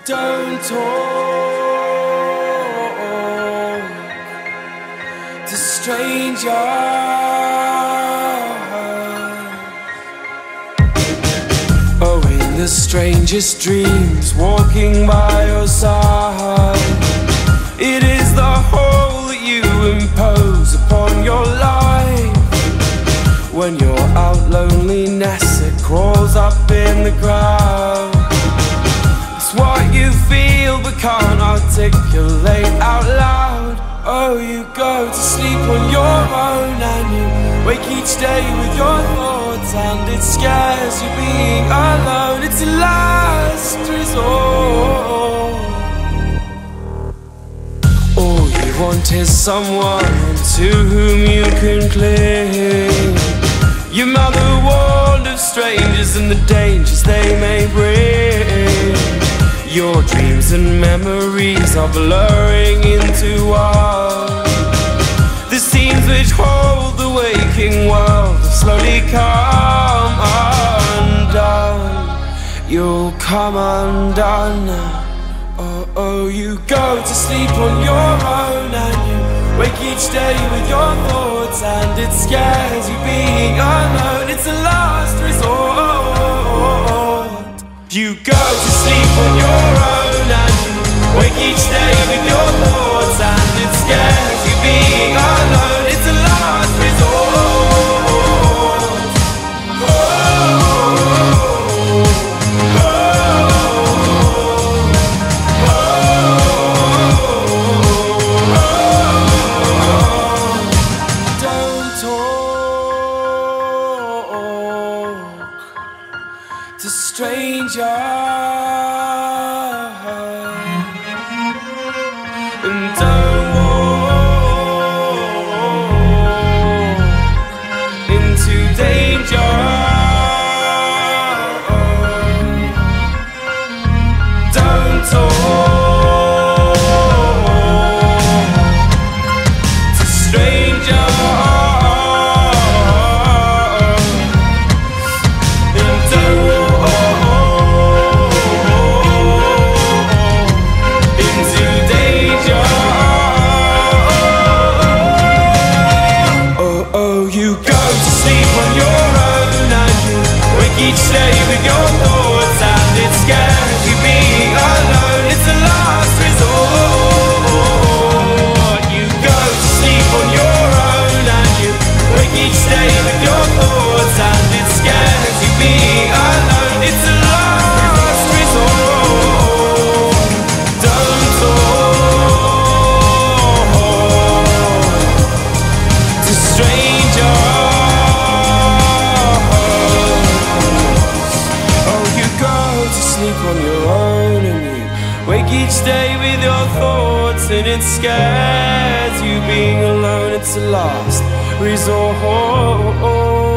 Don't talk to strangers. Oh, in the strangest dreams, walking by your side, it is the hole that you impose upon your life. When you're out, loneliness, it crawls up in the crowd. It's what you feel but can't articulate out loud. Oh, you go to sleep on your own and you wake each day with your thoughts, and it scares you being alone. It's a last resort. All you want is someone to whom you can cling. Your mother warned of strangers and the dangers they may bring. Your dreams and memories are blurring into one. The scenes which hold the waking world have slowly come undone. You'll come undone now. Oh, oh, you go to sleep on your own and you wake each day with your thoughts, and it scares you being alone. It's a last resort. You go to sleep on your own and you wake each day with your thoughts, and it scares you being alone. It's a last resort. Oh, oh, to strangers, and don't walk into danger. Don't talk to strangers. Each day with your thoughts, and it scares you being alone. It's a last resort. You go to sleep on your own and you wake each day with your thoughts, and it scares you being alone. It's a last resort. Don't talk to strangers. Sleep on your own and you wake each day with your thoughts, and it scares you being alone. It's a last resort.